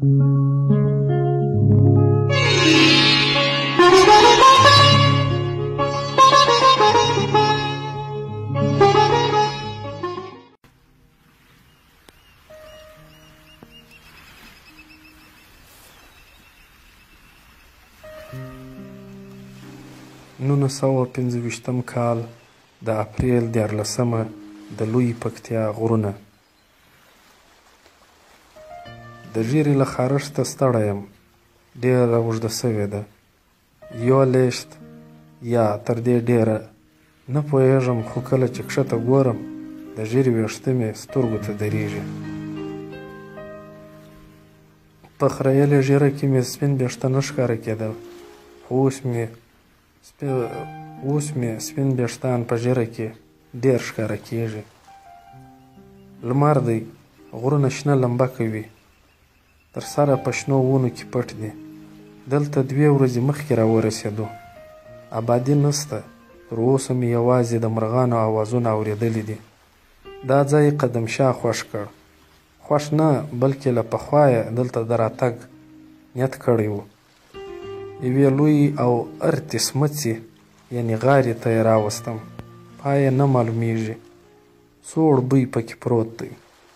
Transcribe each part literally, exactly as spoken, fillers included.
نولس سوه پنځه ویشتم کال د اپریل دیارلسمه د لوی پکتیا غرونه. د ژیرې له خارښته ستړی یم، ډېره اوږده سوې ده، یوه لیشت یا تر دې ډېره، نه پوهېږم، خو کله چې کښته ګورم د ژیرې ویښته مې سترګو ته درېږي. په خریلې ژیره کې مې سپین ویښته نه ښکاره کېدل، خو اوس مې اوس مې سپین ویښتان په ژیره کې ډېر ښکاره کېږي. لمر دی، غرونه شنه لمبه کوي، تر سره په شنو ونو کې پټ دي. دلته دوې ورځې مخکې راورسېدو، آبادي نسته، تر اوسه مې یوازې د مرغانو اوازونه اورېدلي دي. دا ځای قدم شاه خوښ کړ، خوښ نه بلکې له پخوا یې دلته د راتګ نیت کړی و. یوې لوی او ارتې سمڅې یعنې غارې ته یې راوستم، پای یې نه معلومیږي، سوړ بوی پکې پروت دی.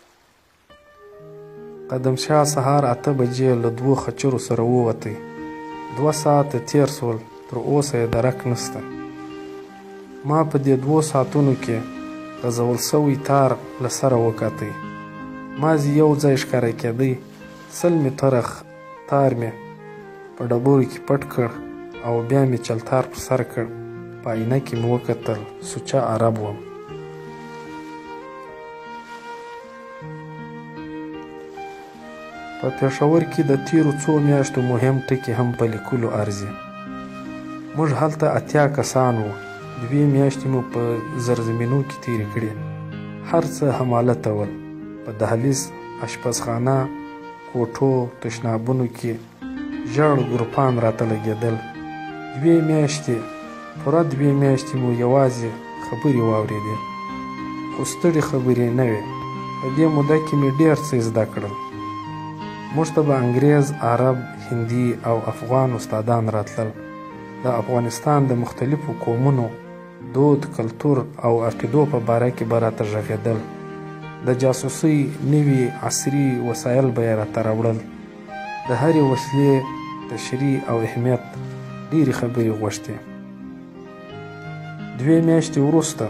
قدم شاه سهار اته بجې له دوو خچرو سره ووتی. دوه ساعته تیر سول، تر اوسه یې درک نسته. ما په دې دوو ساعتونو کې غځول سوی تار له سره وکتی. مازې یو ځای ښکاره کېدی، سل متره تار مې په ډبرو کې پټ کړ او بیا مې چلتار پر سر کړ. په آینه کې مې وکتل، سوچه عرب وم. په پېښور کې د تیرو څو میاشتو مهم ټکي هم په لیکلو ارزي. موږ هلته اتیا کسان وو، دوې میاشتې مو په زرزمینو کې تېرې کړې. هر څه همالته ول، په دهلیز، اشپزخانه، کوټو، تشنابونو کې ژړ ګروپان راته لګېدل. دوې میاشتې، پوره دوې میاشتې مو یوازې خبرې واورېدې، خو ستړې خبرې نه وې. په دې موده کې مې ډېر څه زده کړل. موږ ته به انګریز، عرب، هندي او افغان استادان راتلل. د افغانستان د مختلفو قومونو دود، کلتور او عقیدو په باره کې به راته غږېدل. د جاسوسۍ نوي عصري وسایل به یې راته راوړل. د هرې وسلې تشریح او اهمیت ډېرې خبرې غوښتې. دوې میاشتې وروسته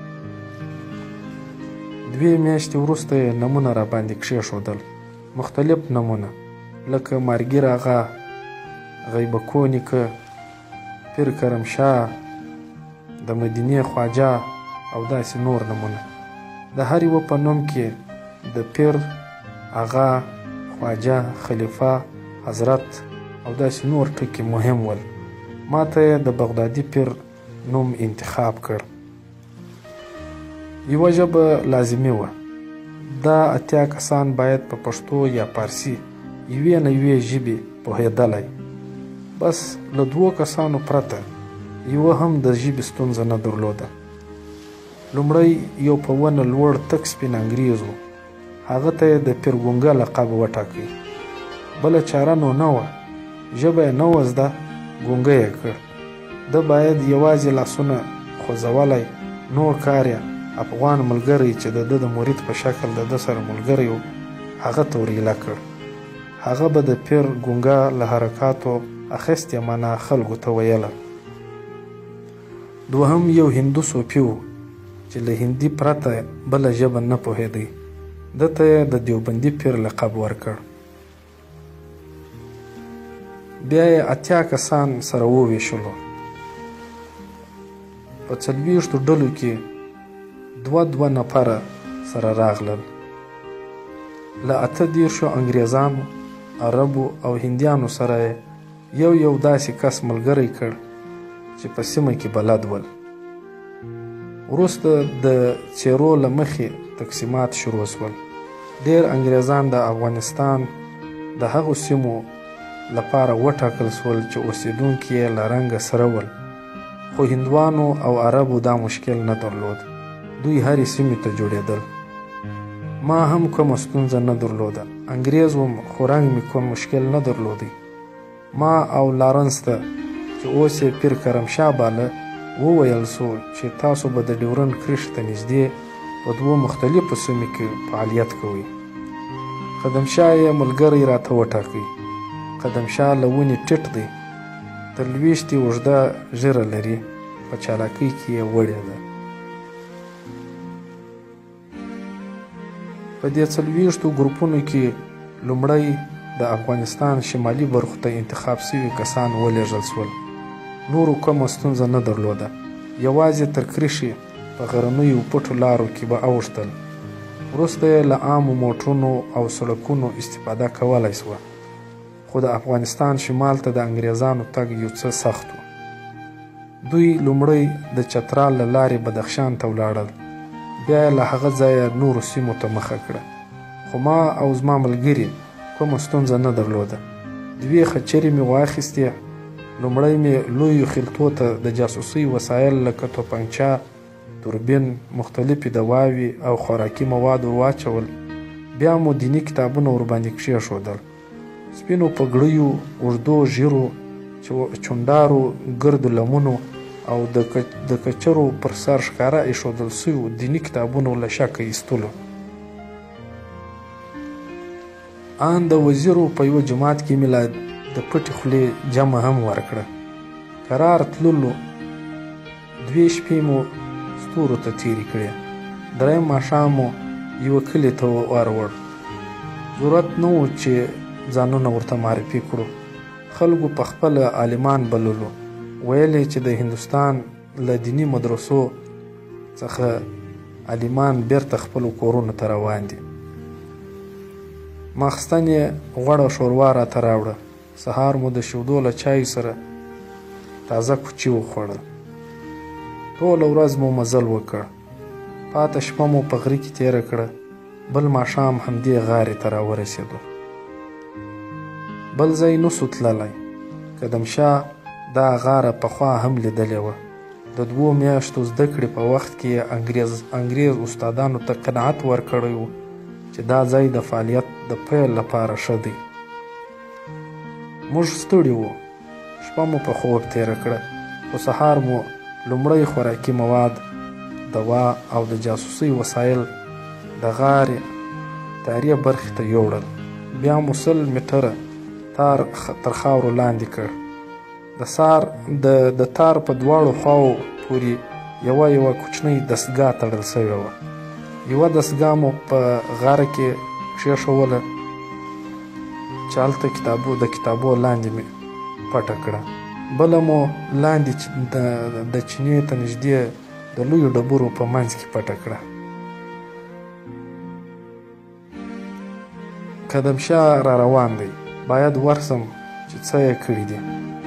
دوې میاشتې وروسته یې نمونه راباندې کښېښودل، مختلف نمونه، لکه مارګیر آغا، غیبکو نیکه، پیر کرم شاه، د مدینې خواجه او داسې نور نمونه. د هر یوه په نوم کې د پیر، آغا، خواجه، خلیفه، حضرت او داسې نور ټکي مهم ول. ما ته یې د بغدادي پیر نوم انتخاب کړ. یوه ژبه لازمي وه. دا اتیا کسان باید په پښتو یا پارسي یوې نه یوې ژبې پوهېدلی. بس له دوو کسانو پرته یوه هم د ژبې ستونزه نه درلوده. لومړی یو په ونه لوړ تک سپین انګریز و، هغه ته یې د پیرګونګه لقب وټاکئ. بله چاره نو نه وه، ژبه یې نه وه زده، ګونګه یې کړ. ده باید یوازې لاسونه خوځولی، نور کار یې افغان ملګری چې د ده د مرید په شکل د ده سره ملګری و، هغه ته ورګیله کړ. هغه به د پیر ګونګه له حرکاتو اخیستې معنا خلکو ته ویله. دوهم یو هندو صوفي و چې له هندي پرته بله ژبه نه پوهېدی. ده ته یې د دیوبندي پیر لقب ورکړ. بیا یې اتیا کسان سره وویشلو. په څلوېښتو ډلو کې دوه دوه نفره سره راغلل. له اته دېرشو انګریزانو، عربو او هندیانو سره یې یو یو داسې کس ملګری کړ چې په سیمه کې بلد ول. وروسته د څېرو له مخې تقسیمات شروع شول. ډېر انګریزان د افغانستان د هغو سیمو لپاره وټاکل شول چې اوسېدونکي یې له رنګه سره ول، خو هندوانو او عربو دا مشکل نه درلود. دوی هرې سیمې ته جوړېدل. ما هم کومه ستونزه نه درلوده. انګریز وم خو رنګ مې کوم مشکل نه درلودی. ما او لارنس ته چې اوس یې پیر کرمشاه باله وویل سو چې تاسو به د ډیورنډ کرښې ته نږدې په دوو مختلفو سیمو کې فعالیت کوئ. قدمشاه یې ملګری راته وټاکئ. قدمشاه له ونې ټیټ دی، تر لویشتې اوږده ږیره لري، په چالاکۍ کې یې وړې ده. په دې څلوېښتو ګروپونو کې لومړی د افغانستان شمالي برخو ته انتخاب سوي کسان ولېږل شول. نورو کومه ستونزه نه درلوده، یوازې تر کرښې په غرنیو پټو لارو کې به اوښتل. وروسته یې له عامو موټرونو او سړکونو استفاده کولی سوه، خو د افغانستان شمال ته د انګریزانو تګ یو څه سخت و. دوی لومړی د چترال له لارې بدخشان ته ولاړل، بیا یې له هغه ځایه نورو سیمو ته مخه کړه. خو ما او زما ملګري کومه ستونزه نه درلوده. دوې خچرې مې واخیستې. لومړی مې لویو خلطو ته د جاسوسۍ وسایل لکه توپنچه، دوربین، مختلفې دواوې او خوراکي مواد ور واچول. بیا مو دیني کتابونه ورباندې کښېښودل. سپینو پګړیو، اوږدو ژیرو، چونډارو، ګردو لمنو او د کچرو پر سر ښکاره ایښودل سویو دیني کتابونو له شکه ایستلو. ان د وزیرو په یوه جومات کې مې لا د پټې خولې جمع هم ورکړه. کرار تللو دوې شپې مو ستورو ته تېرې کړې. دریم ماښام مو یوه کلي ته واروړ. ضرورت نه و چې ځانونه ورته معرفي کړو. خلکو په خپله عالمان بللو. ویل یې چې د هندوستان له دیني مدرسو څخه عالمان بیرته خپلو کورونو ته روان دي. ماخستن یې غوړه شوروا راته راوړه. سهار مو د شیدو له چای سره تازه کوچي وخوړل. ټوله ورځ مو مزل وکړ. پاته شپه مو په غره کې تېره کړه. بل ماښام همدې غارې ته راورسېدو. بل ځای نسو تللی. قدمشاه دا غاره پخوا هم لیدلې وه. د دوو میاشتو زده کړې په وخت کې یې انګریز انګریز استادانو ته قناعت ورکړی و چې دا ځای د فعالیت د پیل لپاره ښه دی. موږ ستړي وو. شپه مو په خوب تېره کړه، خو سهار مو لومړی خوراکي مواد، دوا او د جاسوسۍ وسایل د غارې تارې برخې ته یوړل. بیا مو سل میټره تار تر خاورو لاندې کړ. د سار د د تار په دواړو خواو پورې یوه یوه کوچنۍ دستګاه تړل سوې وه. یوه دستګاه مو په غاره کې کښېښوله چې هلته کتابو د کتابو لاندې مې پټه کړه. بله مو لاندې د چینې ته نږدې د لویو ډبرو په منځ کې پټه کړه. قدمشاه را روان دی. باید ورسم چې څه یې کړي دي.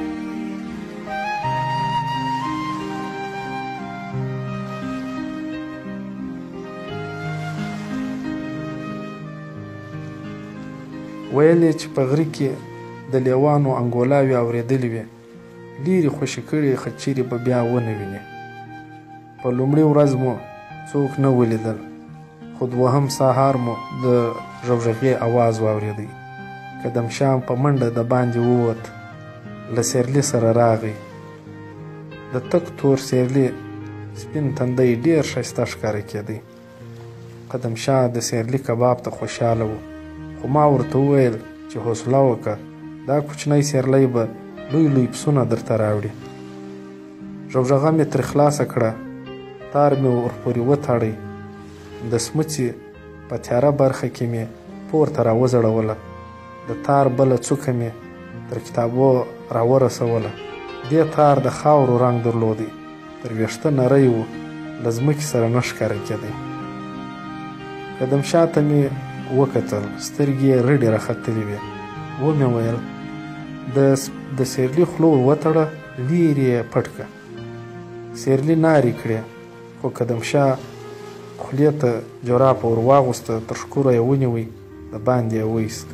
ویل یې چې په غره کې د لیوانو انګولاوې اورېدلې وې. لیرې خوشې کړي خچرې به بیا ونه ویني. په لومړۍ ورځ مو څوک نه ولیدل، خو دوهم سهار مو د غوغغې اواز واورېدی. قدمشاه په منډه د باندې ووت. له سیرلي سره راغی. د تک تور سیرلي سپین تندی ډېر ښایسته ښکاره کېدی. قدمشاه د سیرلي کباب ته خوشحاله و، خو ما ورته وویل چې حوصله وکړه، دا کوچنی سیرلی به لوی لوی پسونه درته راوړي. غوغغه مې ترې خلاصه کړه. تار مې ورپورې وتړی. د سمڅې په تیاره برخه کې مې پورته راوځړوله. د تار بله څوکه مې تر کتابو راورسوله. دې تار د خاورو رنګ درلودی. تر ویښته نری و، له ځمکې سره نه ښکاره کېدی. قدمشاه ته مې وکتل. سترګې یې رډې راختلې وې. ومې ویل د سیرلي خوله ور وتړه، لیرې یې پټ کړه. سیرلي نارې کړې، خو قدمشاه خولې ته جرابه ور واغوسته. تر ښکوره یې ونیوی، د باندې یې وایست.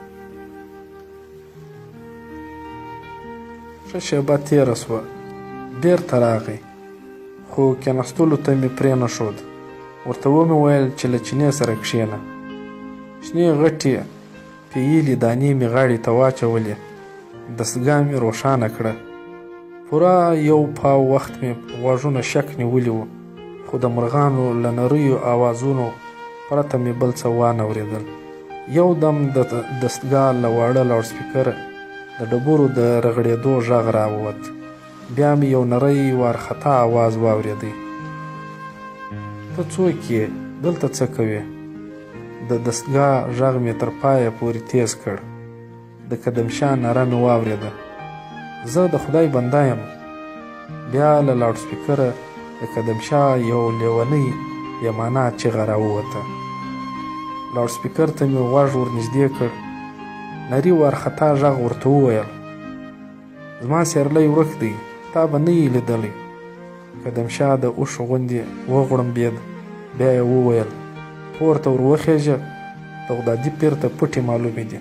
ښه شېبه تېره سوه. بیرته راغی خو کېناستلو ته مې پرېنښود. ورته ومې ویل چې له چینې سره کښېنه. شنې غټې پیلې دانې مې غاړې ته واچولې. دستګاه مې روښانه کړه. پوره یو پاو وخت مې غوږونه شک نیولي وو، خو د مرغانو له نریو آوازونو پرته مې بل څه وانه اورېدل. یو دم د دستګاه له واړه لاوډسپیکره د ډبرو د رغړېدو غږ راووت. بیا مې یو نری وارخطا آواز واورېدی. ته څوک یې؟ دلته څه کوې؟ د دستګاه غږ مې تر پایه پورې تیز کړ. د قدمشاه ناره مې واورېده. زه د خدای بنده یم. بیا له لاوډسپیکره د قدمشاه یو لیونۍ بېمانا چیغه راووته. لاوډسپیکر ته مې غوږ ورنږدې کړ. نري وارخطا غږ ورته وویل: زما سیرلی ورک دی، تا به نه یې لیدلی. قدمشاه د اوښ غوندې وغړمبېد. بیا یې وویل: پورته ور وخېژه، بغدادي پیر ته پټې معلومې دي.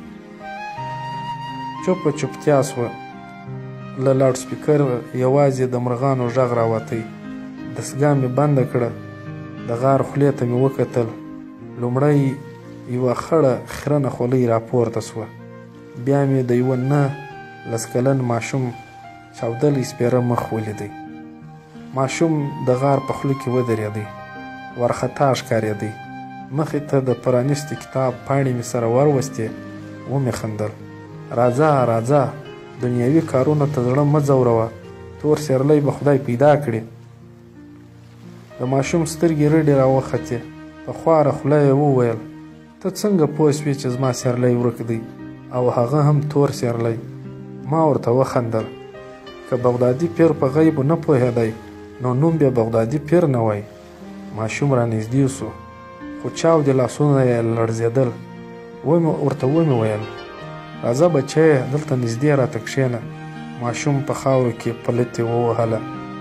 چوپه چوپتیا سوه. له لاوډسپیکر یوازې د مرغانو غږ راوتی. دستګاه مې بنده کړه. د غار خولې ته مې وکتل. لومړی یوه خړه خیرنه خولۍ راپورته سوه. بیا مې د یوه نه لس کلن ماشوم چاودلی سپېره مخ ولیدی. ماشوم د غار په خوله کې ودرېدی. وارخطا ښکارېدی. مخې ته د پرانیستي کتاب پاڼې مې سره وروستې. ومې خندل. راځه راځه، دنیوي کارونو ته زړه مه ځوروه، تور سیرلی به خدای پیدا کړي. د ماشوم سترګې رډې راوختې. په خواره خوله یې وویل: ته څنګه پوه سوې چې زما سیرلی ورک دی، او هغه هم تور سیرلی؟ ما ورته وخندل. که بغدادي پیر په غیبو نه پوهېدی نو نوم بیا بغدادي پیر نه وای. ماشوم را نږدې سو، خو چاودې لاسونه یې لړزېدل. ورته ومې ویل: راځه بچیه، دلته نږدې راته کښېنه. ماشوم په خاورو کې پلتې ووهله.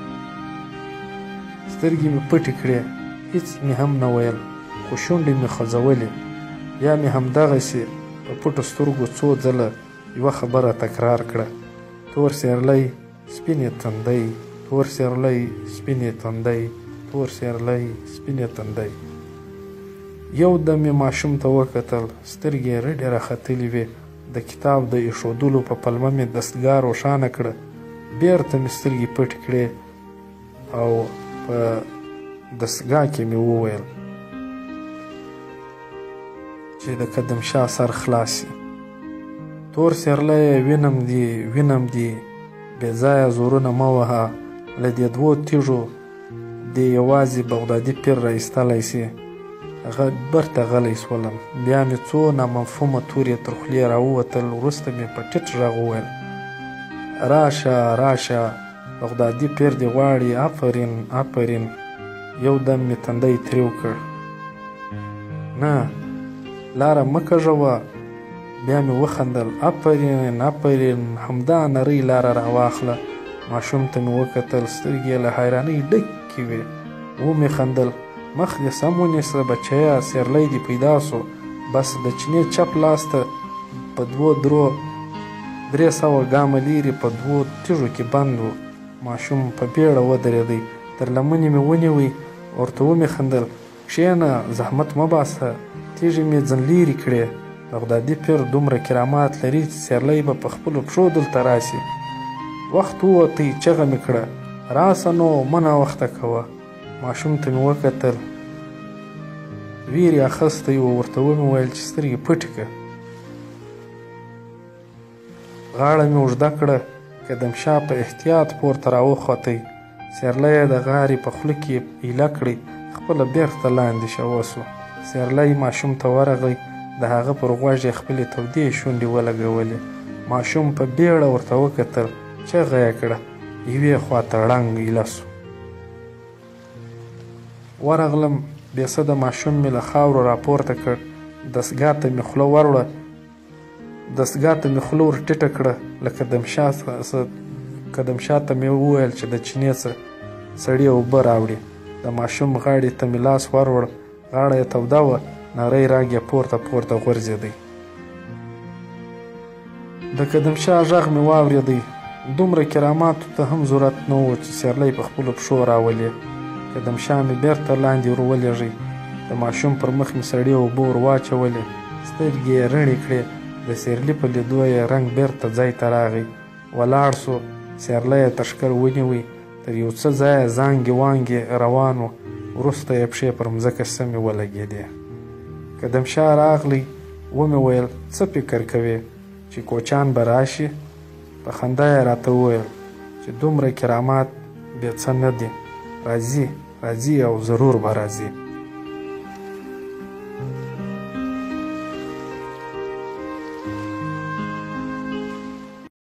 سترګې مې پټې کړې، هېڅ مې هم نه ویل، خو شونډې مې خوځولې. بیا مې همدغسې په پټو سترګو څو ځله یوه خبره تکرار کړه: تور سیرلی، سپینې تندی، تور سیرلی، سپینې تندی، تور سیرلی، سپینې تندی. یو دم مې ماشوم ته وکتل. سترګې یې رډې راختلې وې. د کتاب د ایښودلو په پلمه مې دستګاه روښانه کړه. بېرته مې سترګې پټې کړې او په دستګاه کې مې وویل چې د قدمشاه سر خلاص شي. تور سیرلی، وینم دي وینم دي، بې ځایه زورونه مه وهه. له دې دوو تیږو دې یوازې بغدادي پیر را ایستلی سي. هغه برته غلی سولم. بیا مې څو نامفهومه تورې تر خولې راووتل. وروسته مې په ټیټ غږ وویل: راشه راشه، بغدادي پیر دې غواړي. آفرین آفرین. یو دم مې تندی تریو کړ. نه، لاره مه کږوه. بیا مې وخندل. آفرین آفرین، همدا نرۍ لاره راواخله. ماشوم ته مې وکتل. سترګې یې له حیرانۍ ډکې وې. ومې خندل. مخ دې سم ونیسه بچیه، سیرلی دې پیدا سو. بس د چینې چپ لاس ته په دوو درو درې سوه ګامه لیرې په دوو تیږو کې بند و. ماشوم په بیړه ودرېدی. تر لمنې مې ونیوی. ورته ومې خندل: کښېنه، زحمت مه باسه. تیږې مې ځن لیرې کړې. بغدادي پیر دومره کرامات لري چې سیرلی به په خپلو پښو دلته راسي. وخت ووتی، چغه مې کړه: راسه نو، مه ناوخته کوه. ماشوم ته مې وکتل. ویرې اخیستی و. ورته ومې ویل چې سترګې پټې کړه. غاړه مې اوږده کړه. قدمشاه په احتیاط پورته راوخوتی. سیرلی یې د غارې په خوله کې ایله کړی. خپله بېرته لاندې شوه سو. سیرلی ماشوم ته ورغی. د هغه پر غوږ یې خپلې تودې شونډې ولګولې. ماشوم په بیړه ورته وکتل. چغه یې کړه. یوې خواته ړنګ ایله سو. ورغلم. بې څه د ماشوم مې له خاورو راپورته کړ. دستګاه ته مې خوله وروړه. دستګاه ته مې خوله ور ټیټه کړه. له قدمشاه قدمشاه ته مې وویل چې د چینې څه سړې اوبه راوړي. د ماشوم غاړې ته مې لاس وروړ. غاړه یې توده وه. نری رګ یې پورته پورته غورځېدی. د قدمشاه غږ مې واورېدی. دومره کراماتو ته هم ضرورت نه و چې سیرلی په خپلو پښو راولي. قدم شاه مې بېرته لاندې ور ولېږئ. د ماشوم پر مخ مې سړې اوبه ور واچولې. سترګې یې رڼې کړې. د سیرلي په لیدو یې رنګ بېرته ځای ته راغی. ولاړ سو. سیرلی یې تشکر ونیوی. تر یو څه ځایه زانګې وانګې روان و. وروسته یې پښې پر مځکه سمې ولګېدې. قدم شاه راغلی. ومې ویل څه فکر کوې چې کوچیان به راشي؟ په خندا یې راته وویل چې دومره کرامات بې څه نه دي. راځي راځي او ضرور به راځي.